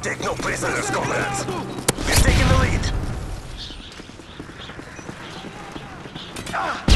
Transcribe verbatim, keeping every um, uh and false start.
Take no prisoners, comrades. We're taking the lead. Ah!